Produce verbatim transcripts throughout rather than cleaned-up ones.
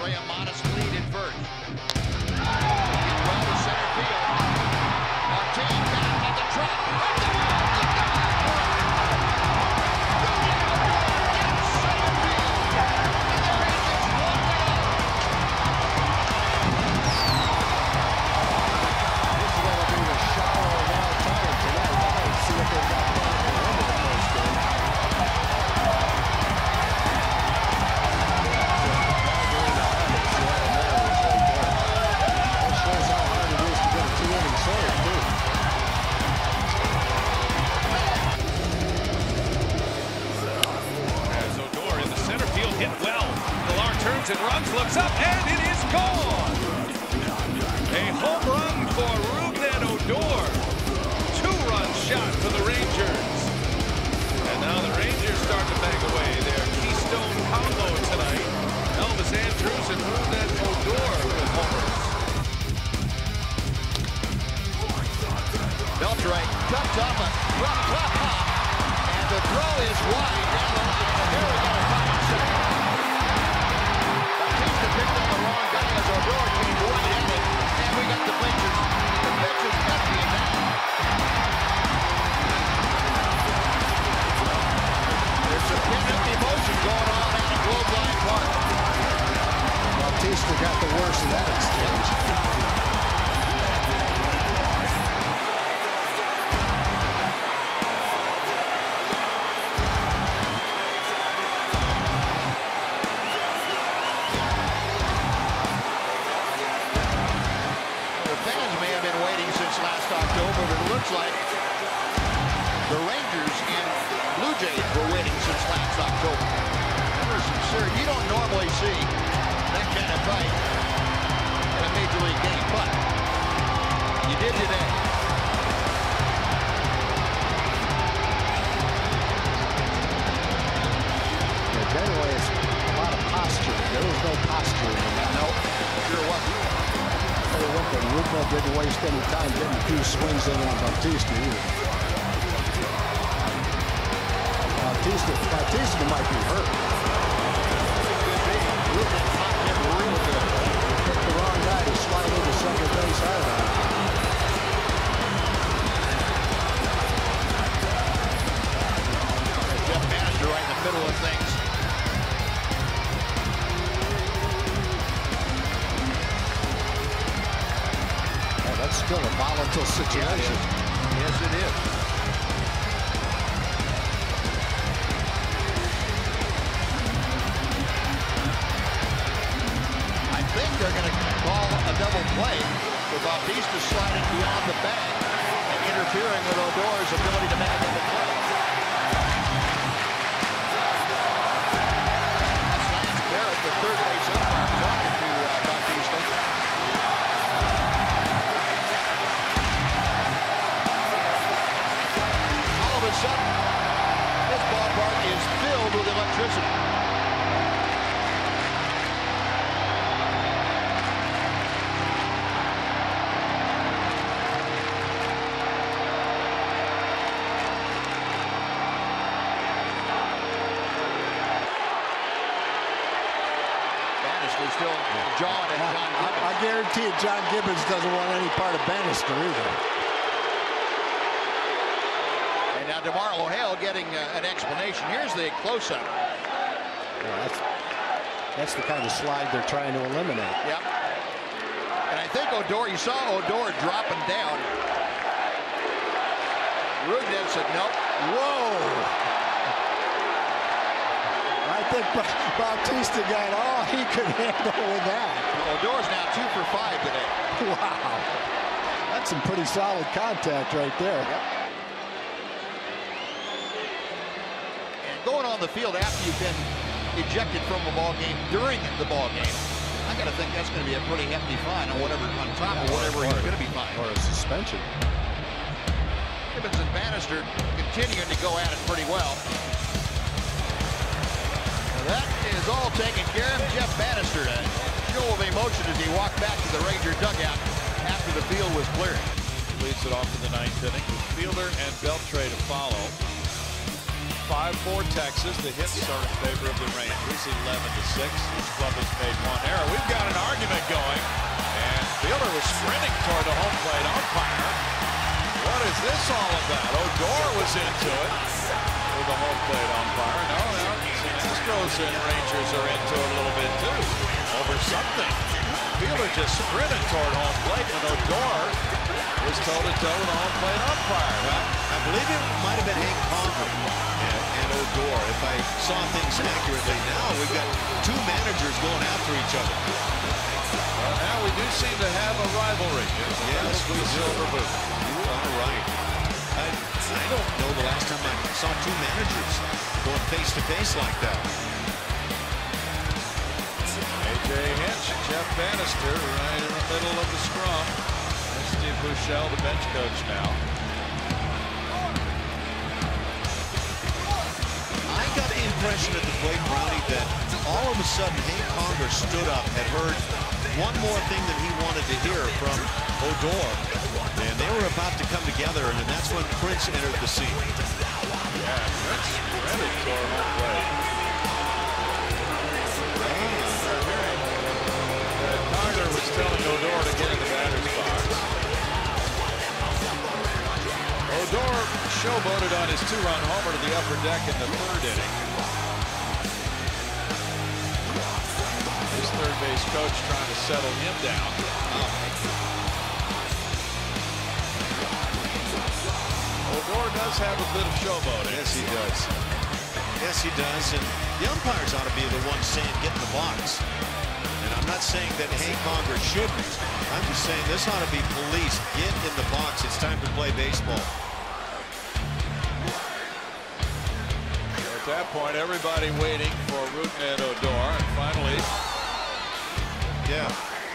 Beltray a modest lead in first. Well to center field. Martin back on the drop. Right the wall. Look out! Rougned Odor gets center field. And the Rangers won it all. This is going to be the shower of all time tonight. Let's see what they've got planned for the end of the first game. Hit well. Millar turns and runs, looks up, and it is gone. A home run for Rougned Odor. Two-run shot for the Rangers. And now the Rangers start to bang away their keystone combo tonight. Elvis Andrews and Rougned Odor with homers. Beltray cuts off a rough club hop, and the throw is wide down the line. And here we go, five seconds. Bautista picked up the wrong guy as Odor came right-handed, and we got the bleachers. The pitcher's emptying now. There's some pent-up emotion going on out at Globe Line Park. Bautista got the worst of that exchange. October, but it looks like the Rangers and Blue Jays were waiting since last October. There's some serious, you don't normally see that kind of fight in a major league game, but you did today. Yeah, generally it's a lot of posture. There was no posture in that. No, sure wasn't. Rougned didn't waste any time getting two swings in on Bautista either. Bautista, Bautista might be hurt. Rougned popped him real good. Picked the wrong guy to slide into second base out of that. Jeff Bannister right in the middle of things. That's still a volatile situation. Yes, it is. I think they're going to call a double play with Bautista sliding beyond the bag and interfering with Odor's ability to make a double play. That's Lance Barrett, the third base umpire, talking to uh, Bautista. Sudden, this ballpark is filled with electricity. Bannister still jawing at John Gibbons. I, I guarantee you John Gibbons doesn't want any part of Bannister either. And now DeMarlo Hale getting uh, an explanation. Here's the close-up. Yeah, that's, that's the kind of slide they're trying to eliminate. Yep. And I think Odor, you saw Odor dropping down. Rougned said, nope. Whoa! I think Bautista got all he could handle with that. Odor's now two for five today. Wow. That's some pretty solid contact right there. Yep. Going on the field after you've been ejected from a ball game during the ball game, I got to think that's going to be a pretty hefty fine on whatever, on top yeah, of whatever he's going to be fined. Or a suspension. Gibbons and Bannister continuing to go at it pretty well. Now that is all taken care of. Jeff Bannister, a show of emotion as he walked back to the Ranger dugout after the field was cleared. Leads it off in the ninth inning with Fielder and Beltray to follow. five four Texas. The hits are in favor of the Rangers, eleven to six. Each club has made one error. We've got an argument going, and Fielder was sprinting toward the home plate umpire. What is this all about? Odor was into it with the home plate umpire. No, no, some Astros and Rangers are into it a little bit too, over something. Fielder just sprinted toward home plate when Odor was toe-to-toe with the home plate umpire. Well, I believe it might have been Hank Conger and, and Odor, if I saw things accurately. Now we've got two managers going after each other. Well, now we do seem to have a rivalry. Yes, we silver boot. You are right. I, I don't know the last time I saw two managers going face-to-face like that. A J Hinch, Jeff Bannister right in the middle of the scrum. That's Steve Buechele, the bench coach now. I got the impression at the plate, Brownie, that all of a sudden Hank Conger stood up, had heard one more thing that he wanted to hear from Odor, and they were about to come together, and that's when Prince entered the scene. Yeah, Prince sprinted toward home plate. Conger was telling Odor to get in the batter's box. Odor showboated on his two-run homer to the upper deck in the third inning. His third base coach trying to settle him down. Odor does have a bit of showboating. Yes, he does. Yes, he does. And the umpires ought to be the ones saying, get in the box. And I'm not saying that Hank Conger shouldn't. I'm just saying this ought to be policed. Get in the box. It's time to play baseball. At that point, everybody waiting for Rougned Odor, and finally, yeah.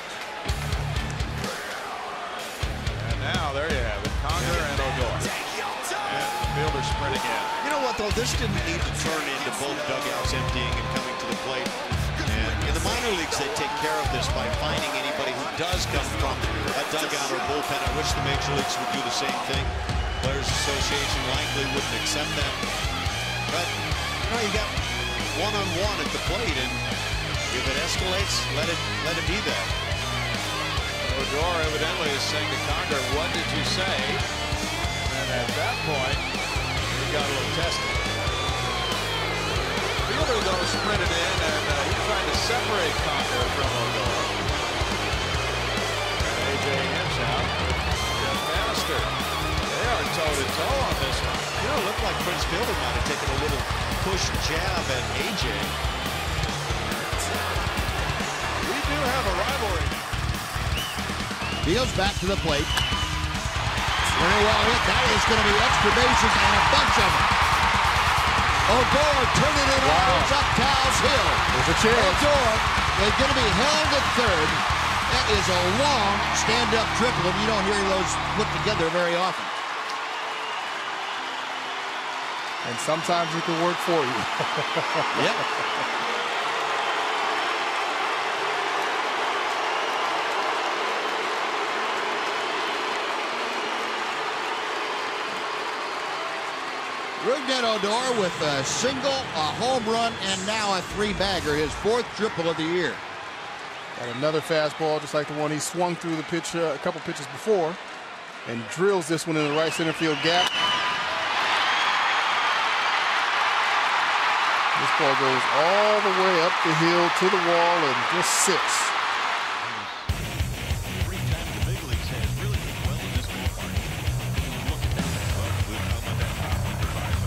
And now there you have it, Conger and Odor, and Fielder sprinting in. You know what, though, this didn't need to turn into both dugouts emptying and coming to the plate. And in the minor leagues, they take care of this by finding anybody who does come from a dugout or bullpen. I wish the major leagues would do the same thing. Players Association likely wouldn't accept that. But, you know, you got one-on-one at the plate, and if it escalates, let it let it be that. Odor evidently is saying to Conger, what did you say? And at that point, he got a little testy. Fielder, though, sprinted in, and uh, he tried to separate Conger from Odor. A J Hinch out. Jeff Bannister. They are toe-to-toe on this one. You know, it looked like Prince Fielder might have taken a little push jab at A J. We do have a rivalry. Fields back to the plate. Very well hit. That is going to be extra bases and a bunch of them. Odor turning it wow. on up Cows Hill. There's a chance. Odor is going to be held at third. That is a long stand-up triple, and you don't hear those put together very often. And sometimes it can work for you. Yep. Rougned Odor with a single, a home run, and now a three-bagger, his fourth triple of the year. Got another fastball, just like the one he swung through the pitch uh, a couple pitches before, and drills this one in the right center field gap. This ball goes all the way up the hill to the wall and just sits. Three times the big leagues has really done well in this ballpark. Look at that. Well, we'll talk about that number five.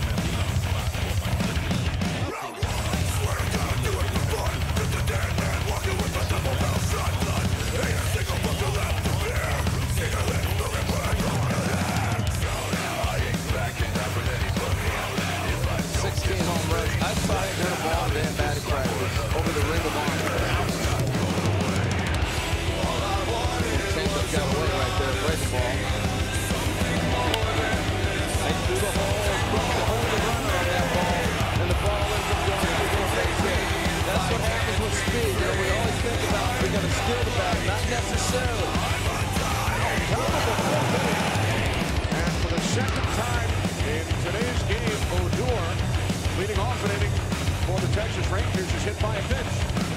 sixteen home runs. I saw him hit a ball in batting practice over the ring of honor. Changeup got away right there, breaking ball. Right through the hole, put the hole to run on that ball, and the ball ends up going into a base hit. That's what happens with speed. You know, we always think about we got to steal the bat, not necessarily. And for the second time in today's game, Odor Leading off an inning for the Texas Rangers is hit by a pitch.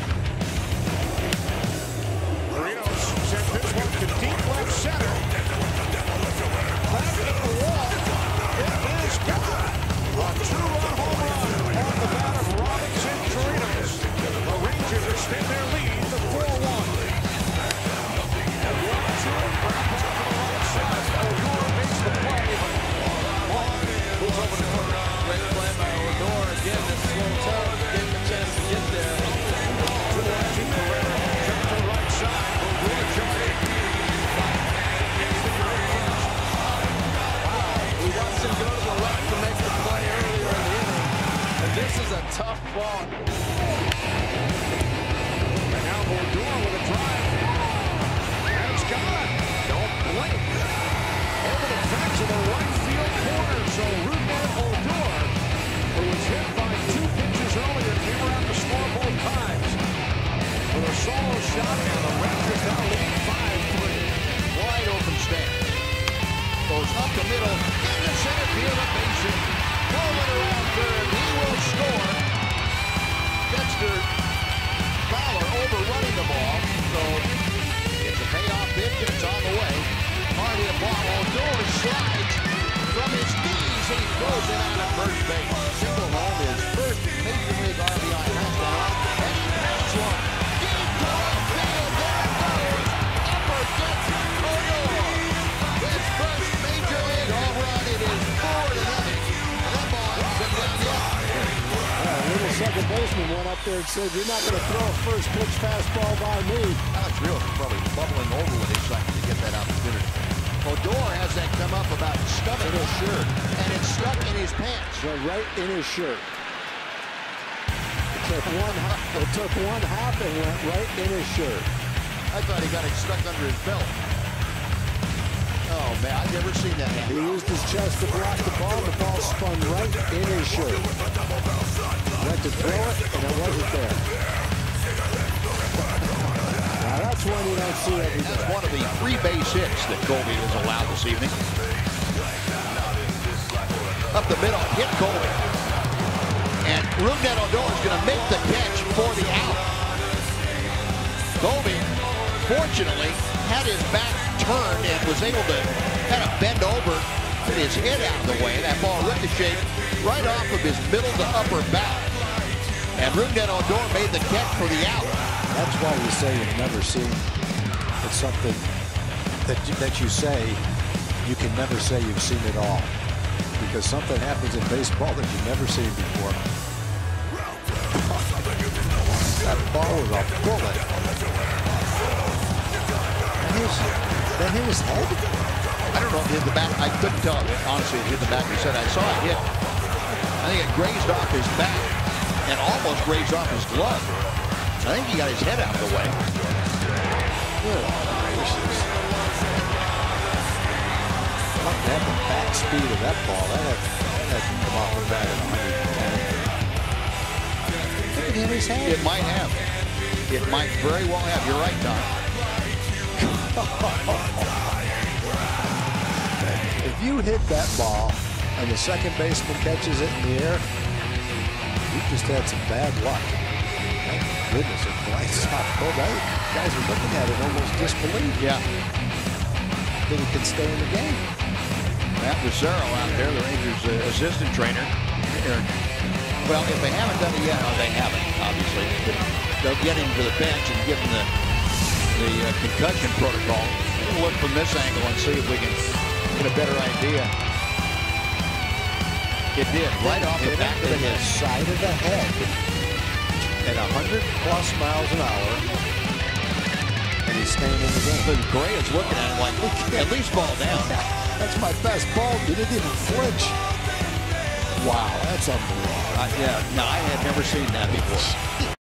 Marinos sent this one to deep left center. Back at the wall. It is gone. A two-run home run on the bat of Robinson Chirinos. The Rangers extend their lead to four one. And one two, back off to the right side. Odor makes the play. Long moves over to third. Great play by Odor. Again, this slow turn. Getting the chance to get there. To the right, Pereira. Jump to the right side. Odor jumping. He wants him to go to the left to make the play earlier in the inning. And this is a tough ball. And now Odor with a drive. And it's gone. Don't blink. Over the fence in the right field corner. So Rougned Odor, who was hit by two pitches earlier, came around to score both times. With a solo shot, and the Rangers now lead five three. Wide open stance. Goes up the middle, into center field, a base hit. Coleman around third, he will score. Dexter Fowler overrunning the ball, so it's a payoff pitch and it's on the way. Hard hit ball, Odor slides from his knees and he throws it out at first base. Single home, his first Major League R B I touchdown, and he makes one. Deep to left field, there it goes. Uppercut, Odor. His first Major League home run, it is four to nothing. And that ball hasn't been left yet. A little second baseman went up there and said, "You're not going to throw a first pitch fastball by me." Alex Rios is probably bubbling over with excitement to get that opportunity. Odor has that come up about stuck in his shirt, and it's stuck in his pants. So right in his shirt. It took one, it took one hop and went right in his shirt. I thought he got it stuck under his belt. Oh, man, I've never seen that happen. He used his chest to block the ball. The ball spun right in his shirt. Went to throw it, and it wasn't there. Now, that's one you don't see every That's day. one of the three base hits that Colby has allowed this evening. Up the middle, hit Colby. And Rougned Odor is going to make the catch for the out. Colby, fortunately, had his back turned and was able to kind of bend over, get his head out of the way. That ball ricocheted right off of his middle to upper back. And Rougned Odor made the catch for the out. That's why you say you've never seen. It's something that you, that you say you can never say you've seen it all, because something happens in baseball that you've never seen before. That ball was a bullet. That hit, that hit his head? I don't know if it hit the back. I couldn't tell. Honestly, it hit the back. He said, I saw it hit. I think it grazed off his back and almost grazed off his glove. I think he got his head out of the way. Good gracious. I'd like to have the back speed of that ball. That had, that had to come off the bat at one ten. Look at him, his head. It might have. It might very well have. You're right, Tom. If you hit that ball and the second baseman catches it in the air, you just had some bad luck. Thank goodness it glanced off. Oh, guys are looking at it almost disbelief. Yeah. That he can stay in the game. Matt Lucero out there, the Rangers' uh, assistant trainer. Well, if they haven't done it yet, oh, they haven't, obviously. But they'll get him to the bench and give him the, the uh, concussion protocol. We'll look from this angle and see if we can get a better idea. It did, right off the back of the head. Side of the head at one hundred plus miles an hour, and he's staying in the game. But Gray is looking at him like, at least fall down. That's my best ball. He didn't even flinch. Wow, that's unbelievable. Uh, yeah, no, I had never seen that before.